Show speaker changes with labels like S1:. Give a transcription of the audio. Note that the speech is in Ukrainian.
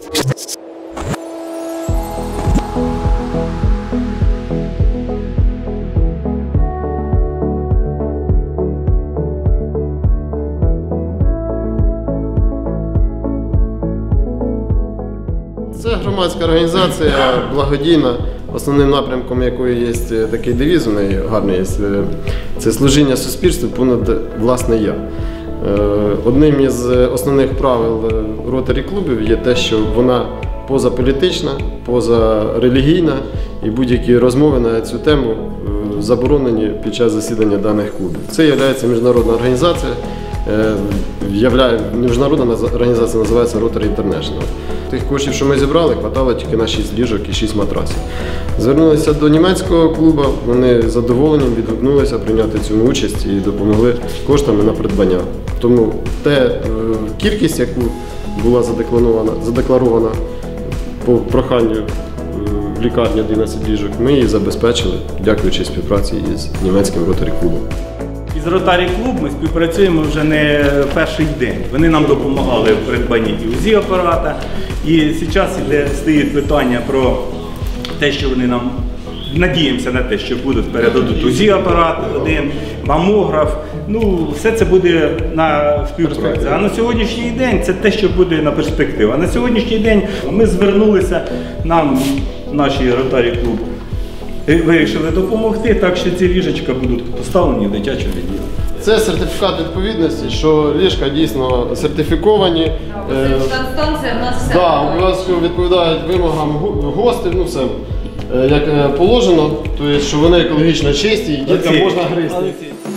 S1: Це громадська організація, благодійна, основним напрямком якої є такий девіз, у неї гарний є, це служіння суспільству понад власне я. Одним із основних правил Rotary клубів є те, що вона позаполітична, позарелігійна і будь-які розмови на цю тему заборонені під час засідання даних клубів. Це є міжнародна організація, міжнародна організація називається Rotary International. Тих коштів, що ми зібрали, хватало тільки на 6 ліжок і 6 матрасів. Звернулися до німецького клубу, вони з задоволенням відгукнулися прийняти цю участь і допомогли коштами на придбання. Тому кількість, яку була задекларована по проханню в лікарні 11 ліжок, ми її забезпечили, дякуючи співпраці із німецьким Rotary клубом.
S2: Із Rotary клуб ми співпрацюємо вже не перший день. Вони нам допомагали в придбанні і УЗІ-апарата. І зараз стоїть питання про те, що вони нам, надіємося на те, що передадуть УЗІ-апарат, один, мамограф. Ну, все це буде на співпраці. А на сьогоднішній день це те, що буде на перспективу. А на сьогоднішній день ми звернулися, нам наші Rotary клуб вирішили допомогти, так що ці ліжечка будуть поставлені в дитячому відділі.
S1: Це сертифікат відповідності, що ліжка дійсно сертифіковані.
S3: Станція в нас все.
S1: Так, обов'язково відповідають вимогам гостей, ну все як положено, тобто, що вони екологічно чисті і діткам можна гризти.